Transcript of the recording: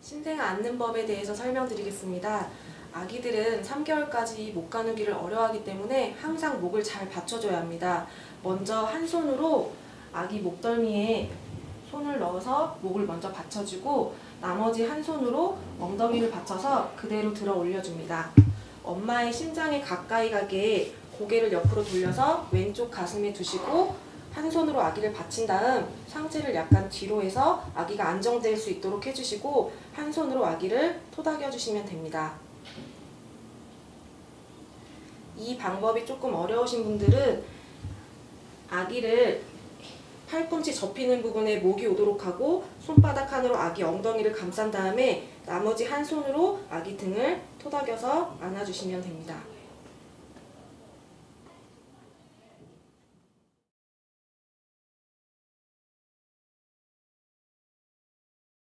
신생 앉는 법에 대해서 설명드리겠습니다. 아기들은 3개월까지 목 가누기를 어려워하기 때문에 항상 목을 잘 받쳐줘야 합니다. 먼저 한 손으로 아기 목덜미에 손을 넣어서 목을 먼저 받쳐주고 나머지 한 손으로 엉덩이를 받쳐서 그대로 들어 올려줍니다. 엄마의 심장에 가까이 가게 고개를 옆으로 돌려서 왼쪽 가슴에 두시고 한 손으로 아기를 받친 다음 상체를 약간 뒤로 해서 아기가 안정될 수 있도록 해주시고 한 손으로 아기를 토닥여 주시면 됩니다. 이 방법이 조금 어려우신 분들은 아기를 팔꿈치 접히는 부분에 목이 오도록 하고 손바닥 하나로 아기 엉덩이를 감싼 다음에 나머지 한 손으로 아기 등을 토닥여서 안아주시면 됩니다.